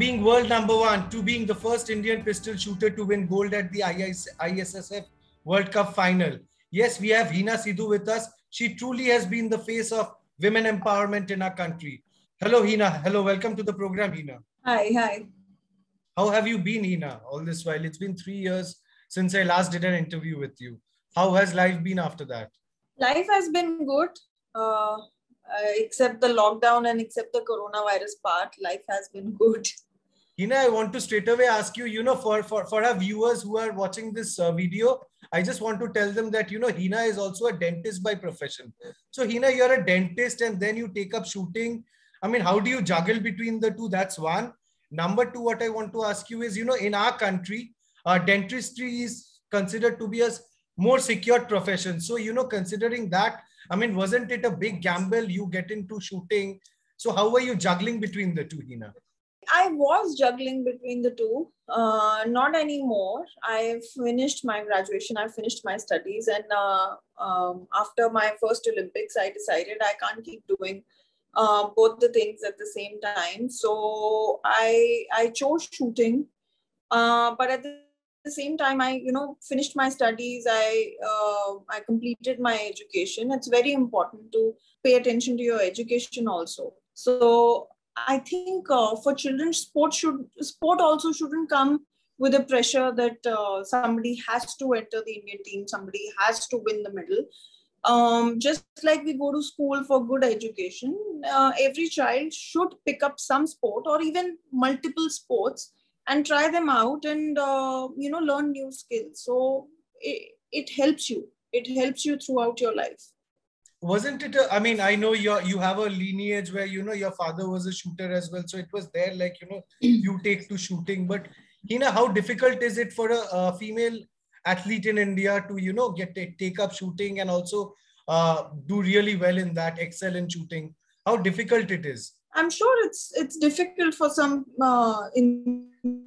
being world number one to being the first Indian pistol shooter to win gold at the ISSF World Cup final. Yes, we have Hina Sidhu with us. She truly has been the face of women empowerment in our country. Hello, Hina. Hello, welcome to the program, Hina. Hi. How have you been, Hina, all this while? It's been 3 years since I last did an interview with you. How has life been after that? Life has been good. Except the lockdown and except the coronavirus part, life has been good. Hina, I want to straight away ask you, for our viewers who are watching this video, I just want to tell them that, Hina is also a dentist by profession. So Hina, you're a dentist and then you take up shooting. I mean, how do you juggle between the two? That's one. Number two, what I want to ask you is, in our country, dentistry is considered to be a more secured profession. So, considering that, I mean, wasn't it a big gamble you get into shooting? So how were you juggling between the two, Hina? I was juggling between the two. Not anymore. I've finished my graduation. I've finished my studies. And after my first Olympics, I decided I can't keep doing both the things at the same time. So I chose shooting. But at the same time, I finished my studies. I completed my education. It's very important to pay attention to your education also. So I think for children, sport also shouldn't come with a pressure that somebody has to enter the Indian team, somebody has to win the medal. Just like we go to school for good education, every child should pick up some sport or even multiple sports and try them out and learn new skills. So it helps you. It helps you throughout your life. Wasn't it? I mean, I know you have a lineage where your father was a shooter as well, so it was there. Like you take to shooting. But Hina, how difficult is it for a female athlete in India to take up shooting and also do really well in that, excel in shooting? How difficult it is? I'm sure it's difficult for some in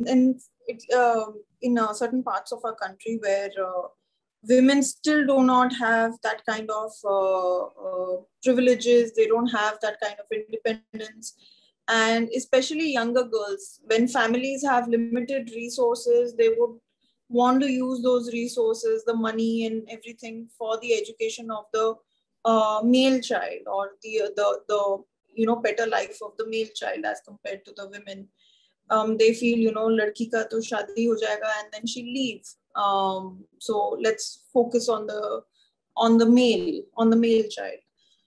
certain parts of our country where women still do not have that kind of privileges. They don't have that kind of independence. And especially younger girls, when families have limited resources, they would want to use those resources, the money and everything for the education of the male child or the better life of the male child as compared to the women. They feel, ladki ka to shadi ho jayega and then she leaves. So let's focus on the male child.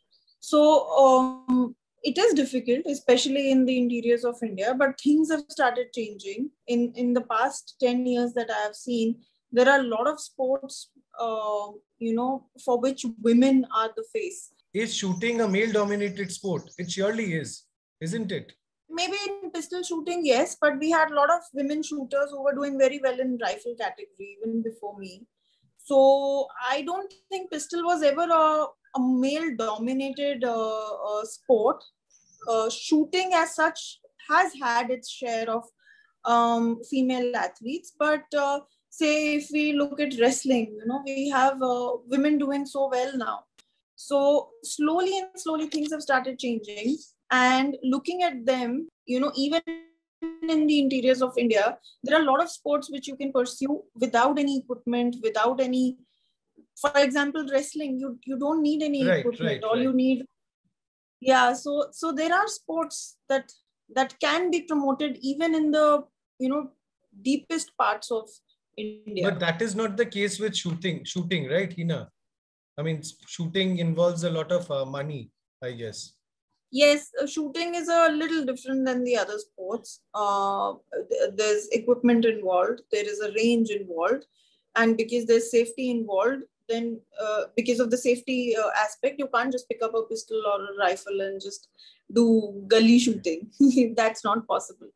So it is difficult, especially in the interiors of India, but things have started changing. In the past 10 years that I have seen, there are a lot of sports, for which women are the face. Is shooting a male-dominated sport? It surely is, isn't it? Maybe in pistol shooting, yes, but we had a lot of women shooters who were doing very well in rifle category even before me. So I don't think pistol was ever a male-dominated sport. Shooting as such has had its share of female athletes, but say if we look at wrestling, we have women doing so well now. So slowly things have started changing. And looking at them, even in the interiors of India, there are a lot of sports which you can pursue without any equipment, without any, for example, wrestling, you don't need any equipment. All you need. Yeah. So there are sports that can be promoted even in the, deepest parts of India. But that is not the case with shooting, right, Hina? I mean, shooting involves a lot of money, I guess. Yes, shooting is a little different than the other sports. There's equipment involved, there is a range involved, and because there's safety involved, then because of the safety aspect, you can't just pick up a pistol or a rifle and just do gully shooting. That's not possible.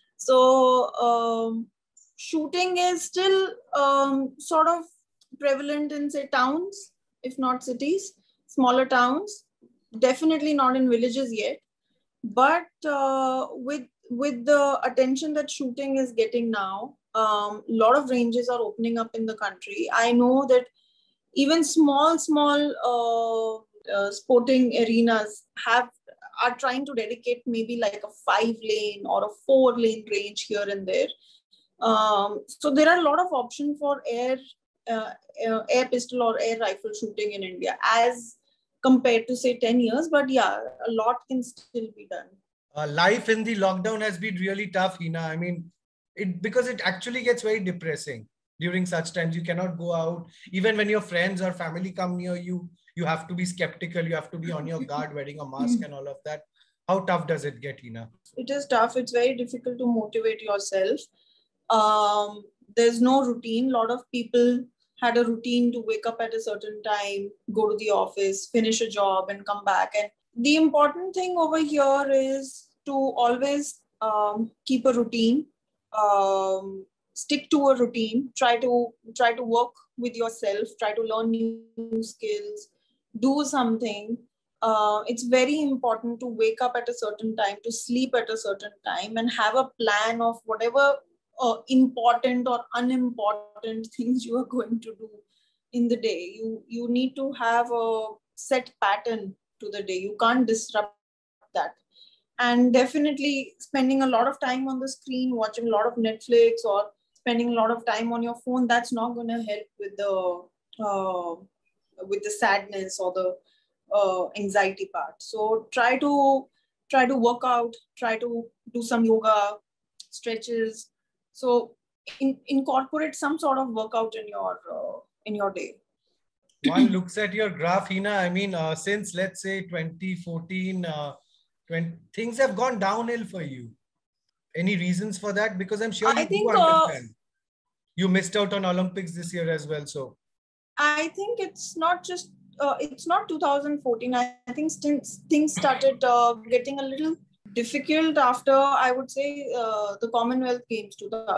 So shooting is still sort of prevalent in, say, towns, if not cities, smaller towns. Definitely not in villages yet, but with the attention that shooting is getting now, a lot of ranges are opening up in the country. I know that even small sporting arenas are trying to dedicate maybe like a 5-lane or a 4-lane range here and there. So there are a lot of options for air pistol or air rifle shooting in India as compared to say 10 years. But yeah, a lot can still be done. Life in the lockdown has been really tough, Hina. I mean, because it actually gets very depressing during such times. You cannot go out. Even when your friends or family come near you, you have to be skeptical. You have to be on your guard, wearing a mask and all of that. How tough does it get, Hina? It is tough. It's very difficult to motivate yourself. There's no routine. A lot of people had a routine to wake up at a certain time, go to the office, finish a job, and come back. And the important thing over here is to always keep a routine, stick to a routine, try to work with yourself, try to learn new skills, do something. It's very important to wake up at a certain time, to sleep at a certain time, and have a plan of whatever important or unimportant things you are going to do in the day. You need to have a set pattern to the day. You can't disrupt that. And definitely spending a lot of time on the screen, watching a lot of Netflix or spending a lot of time on your phone, that's not going to help with the sadness or the anxiety part. So try to work out, try to do some yoga, stretches. So incorporate some sort of workout in your day. One looks at your graph, Hina. I mean, since let's say 2014, things have gone downhill for you. Any reasons for that? Because I'm sure you do understand. You missed out on Olympics this year as well. So I think it's not just it's not 2014. I think things started getting a little difficult after, I would say, the Commonwealth Games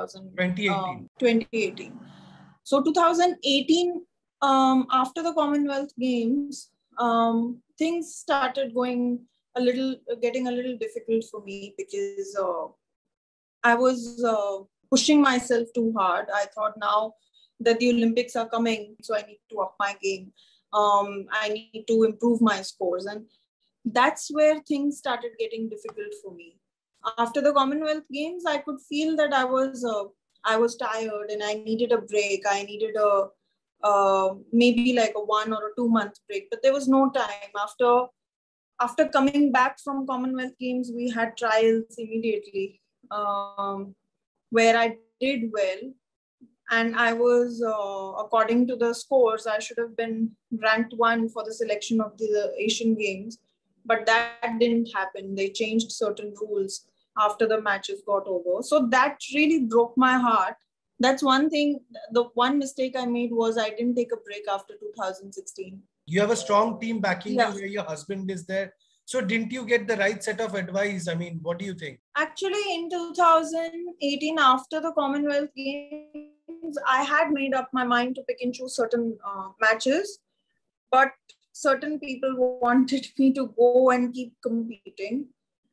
2018. So 2018, after the Commonwealth Games, things started getting a little difficult for me because I was pushing myself too hard. I thought now that the Olympics are coming, so I need to up my game. I need to improve my scores. And that's where things started getting difficult for me. After the Commonwealth Games, I could feel that I was tired and I needed a break. I needed maybe like a 1 or a 2 month break, but there was no time. After coming back from Commonwealth Games, we had trials immediately, where I did well. And I was, according to the scores, I should have been ranked 1 for the selection of the Asian Games. But that didn't happen. They changed certain rules after the matches got over. So that really broke my heart. That's one thing. The one mistake I made was I didn't take a break after 2016. You have a strong team backing you where your husband is there. So didn't you get the right set of advice? I mean, what do you think? Actually, in 2018, after the Commonwealth Games, I had made up my mind to pick and choose certain matches. But certain people wanted me to go and keep competing.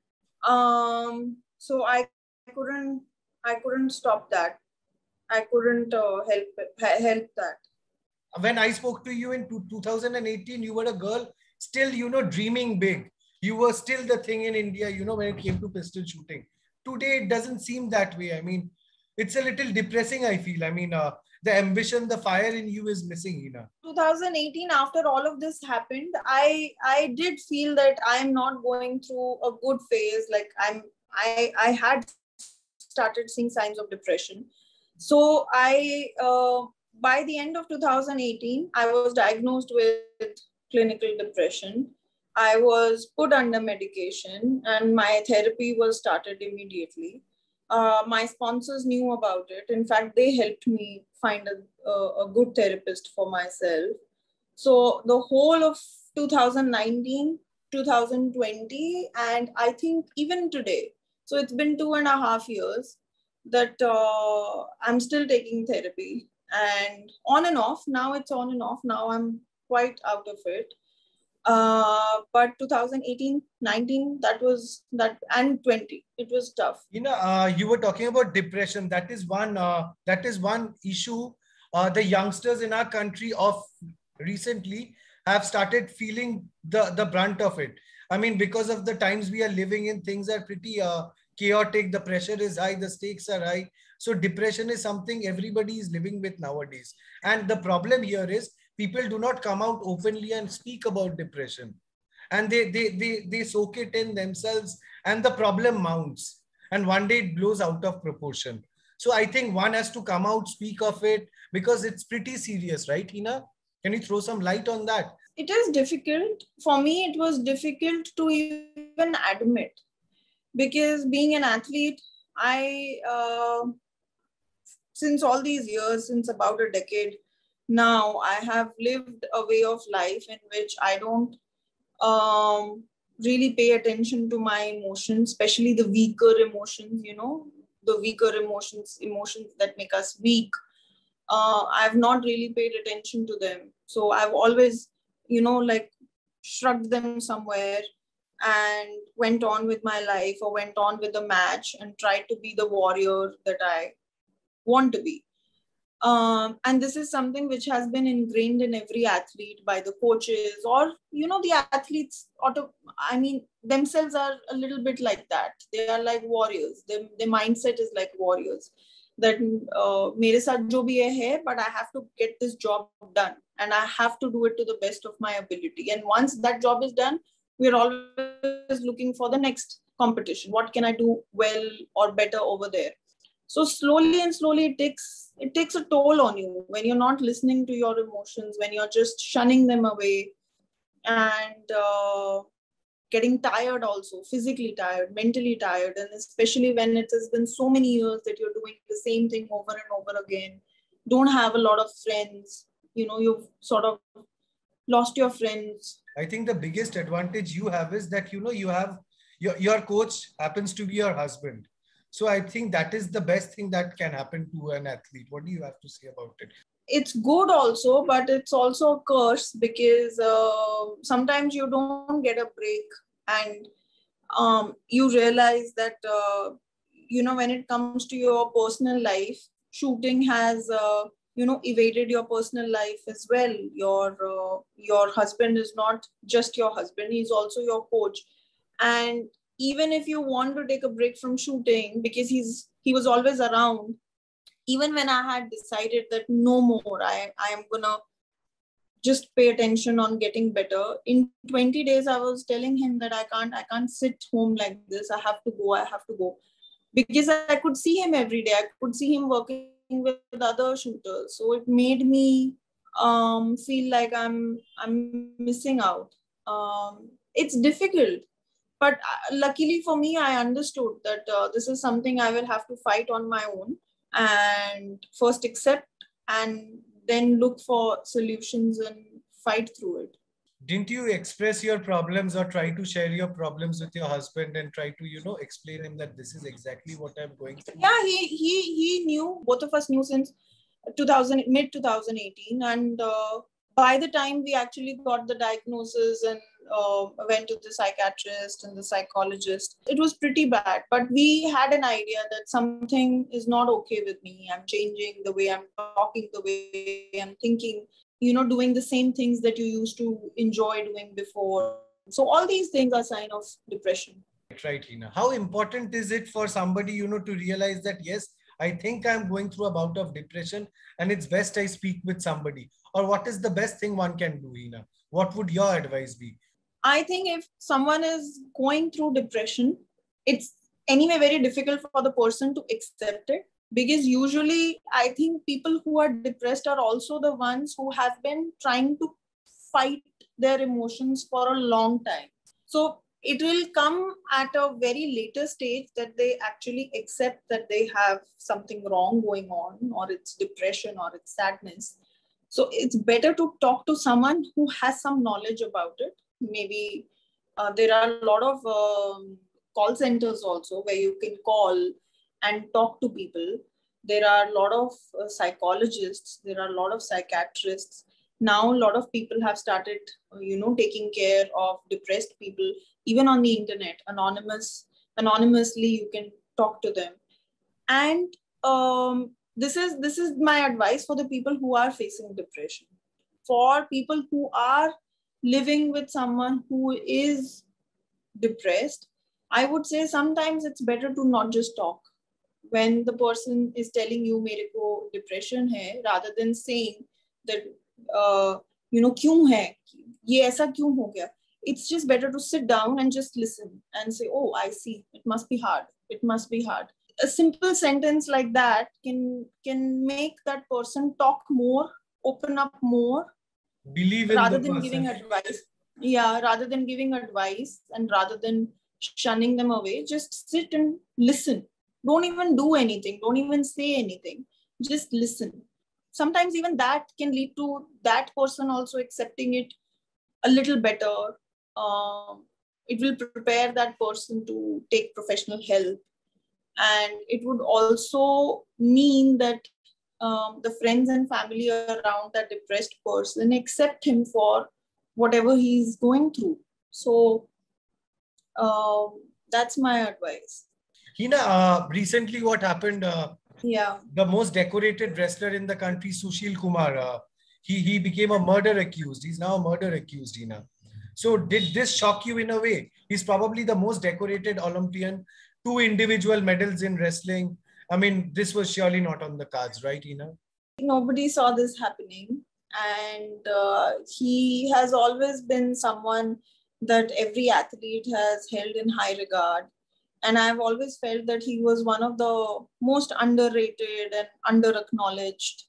So I couldn't stop that. I couldn't help that. When I spoke to you in 2018, you were a girl still, dreaming big. You were still the thing in India, when it came to pistol shooting. Today, it doesn't seem that way. I mean, it's a little depressing, I feel. I mean, the ambition, the fire in you is missing, Hina. 2018, after all of this happened, I did feel that I'm not going through a good phase. Like I had started seeing signs of depression. So by the end of 2018, I was diagnosed with clinical depression. I was put under medication and my therapy was started immediately. My sponsors knew about it. In fact, they helped me find a good therapist for myself. So the whole of 2019, 2020, and I think even today, so it's been 2.5 years that I'm still taking therapy, and on and off. Now it's on and off. Now I'm quite out of it. But 2018, 19, and 20, it was tough. You were talking about depression. That is one issue. The youngsters in our country of recently, have started feeling the brunt of it. I mean, because of the times we are living in, things are pretty chaotic. The pressure is high, the stakes are high. So depression is something everybody is living with nowadays. And the problem here is people do not come out openly and speak about depression. And they soak it in themselves, and the problem mounts. And one day it blows out of proportion. So I think one has to come out, speak of it, because it's pretty serious, right, Hina? Can you throw some light on that? It is difficult. For me, it was difficult to even admit, because being an athlete, since all these years, since about a decade now, I have lived a way of life in which I don't really pay attention to my emotions, especially the weaker emotions, the weaker emotions that make us weak. I've not really paid attention to them. So I've always, like shrugged them somewhere and went on with my life, or went on with the match and tried to be the warrior that I want to be. And this is something which has been ingrained in every athlete by the coaches, or the athletes themselves are a little bit like that. They are like warriors. Their mindset is like warriors, that mere saath jo bhi hai, but I have to get this job done and I have to do it to the best of my ability. And once that job is done, we're always looking for the next competition. What can I do well or better over there? So slowly and slowly it takes a toll on you when you're not listening to your emotions, when you're just shunning them away, and getting tired, also physically tired, mentally tired. And especially when it has been so many years that you're doing the same thing over and over again, don't have a lot of friends, you've sort of lost your friends. I think the biggest advantage you have is that, you have your coach happens to be your husband. So I think that is the best thing that can happen to an athlete. What do you have to say about it? It's good also, but it's also a curse, because sometimes you don't get a break, and you realize that, when it comes to your personal life, shooting has, evaded your personal life as well. Your husband is not just your husband, he's also your coach. And even if you want to take a break from shooting, because he was always around, even when I had decided that no more, I am gonna just pay attention on getting better. In 20 days, I was telling him that I can't sit home like this. I have to go. Because I could see him every day. I could see him working with other shooters. So it made me feel like I'm missing out. It's difficult. But luckily for me, I understood that this is something I will have to fight on my own, and first accept, and then look for solutions and fight through it. Didn't you express your problems or try to share your problems with your husband and try to, explain him that this is exactly what I'm going through? Yeah, he knew. Both of us knew since mid 2018, and by the time we actually got the diagnosis and went to the psychiatrist and the psychologist, it was pretty bad. But we had an idea that something is not okay with me. I'm changing the way I'm talking, the way I'm thinking, doing the same things that you used to enjoy doing before. So all these things are sign of depression. Right, Hina. How important is it for somebody, to realize that, yes, I think I'm going through a bout of depression and it's best I speak with somebody? Or what is the best thing one can do, Hina? What would your advice be? I think if someone is going through depression, it's anyway very difficult for the person to accept it, because usually I think people who are depressed are also the ones who have been trying to fight their emotions for a long time. So it will come at a very later stage that they actually accept that they have something wrong going on, or it's depression, or it's sadness. So it's better to talk to someone who has some knowledge about it. Maybe there are a lot of call centers also where you can call and talk to people. There are a lot of psychologists, there are a lot of psychiatrists. Now a lot of people have started, taking care of depressed people, even on the internet, anonymously you can talk to them. And this is my advice for the people who are facing depression. For people who are living with someone who is depressed, I would say sometimes it's better to not just talk. When the person is telling you मेरे को depression है, rather than saying that क्यों है, ये ऐसा क्यों हो गया, it's just better to sit down and just listen and say, oh, I see, it must be hard, it must be hard. A simple sentence like that can make that person talk more, open up more, believe in rather the than person. giving advice. Yeah, rather than giving advice and rather than shunning them away, just sit and listen. Don't even do anything, don't even say anything, just listen. Sometimes even that can lead to that person also accepting it a little better. It will prepare that person to take professional help, and it would also mean that the friends and family around that depressed person accept him for whatever he's going through. So that's my advice. Hina, recently what happened? Yeah. The most decorated wrestler in the country, Sushil Kumar, he became a murder accused. He's now a murder accused, Hina. So did this shock you in a way? He's probably the most decorated Olympian, 2 individual medals in wrestling. I mean, this was surely not on the cards, right, Hina? Nobody saw this happening. And he has always been someone that every athlete has held in high regard. And I've always felt that he was one of the most underrated and under-acknowledged,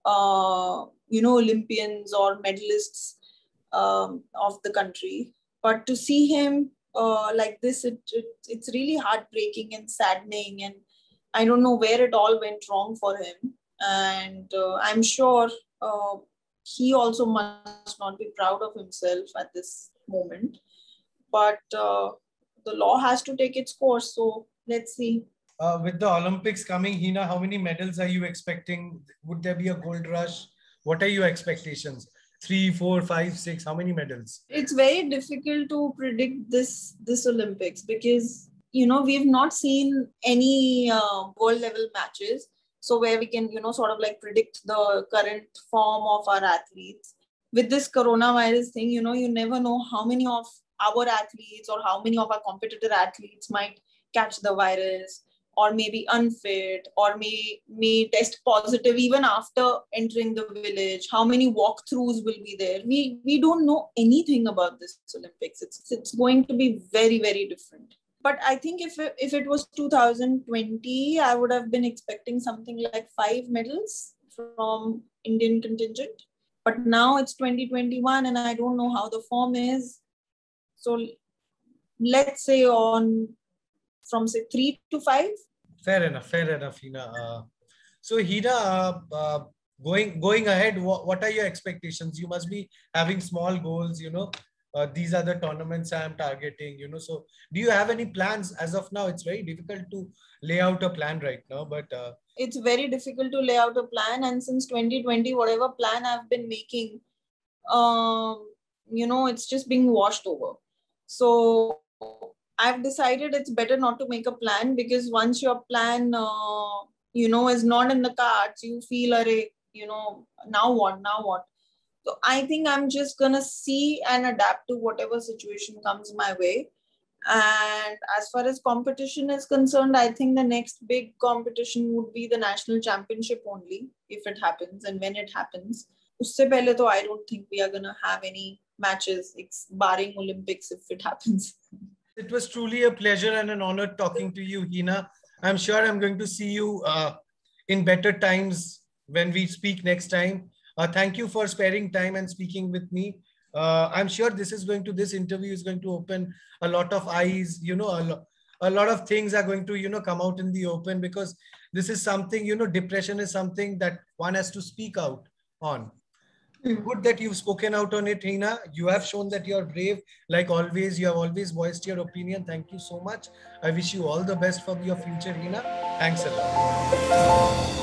Olympians or medalists of the country. But to see him like this, it's really heartbreaking and saddening. And I don't know where it all went wrong for him. And I'm sure he also must not be proud of himself at this moment. But the law has to take its course. So let's see. With the Olympics coming, Hina, how many medals are you expecting? Would there be a gold rush? What are your expectations? 3, 4, 5, 6, how many medals? It's very difficult to predict this Olympics because, we've not seen any world level matches. So where we can, sort of like predict the current form of our athletes. With this coronavirus thing, you never know how many of our athletes or how many of our competitor athletes might catch the virus or may be unfit or may test positive even after entering the village. How many walkthroughs will be there? We don't know anything about this Olympics. It's going to be very, very different. But I think if it was 2020, I would have been expecting something like 5 medals from Indian contingent. But now it's 2021 and I don't know how the form is. So let's say from say 3 to 5. Fair enough, Hina. So Hina, going ahead, what are your expectations? You must be having small goals, these are the tournaments I am targeting, so do you have any plans as of now? It's very difficult to lay out a plan right now, but it's very difficult to lay out a plan. And since 2020, whatever plan I've been making, it's just being washed over. So I've decided it's better not to make a plan, because once your plan, is not in the cards, you feel, now what? So I think I'm just going to see and adapt to whatever situation comes my way. And as far as competition is concerned, I think the next big competition would be the national championship only, if it happens and when it happens. Usse pehle to I don't think we are going to have any matches, barring Olympics, if it happens. It was truly a pleasure and an honor talking to you, Hina. I'm sure I'm going to see you in better times when we speak next time. Thank you for sparing time and speaking with me. I'm sure this interview is going to open a lot of eyes, a lot of things are going to, come out in the open, because this is something, depression is something that one has to speak out on. Good that you've spoken out on it, Hina. You have shown that you're brave. Like always, you have always voiced your opinion. Thank you so much. I wish you all the best for your future, Hina. Thanks a lot.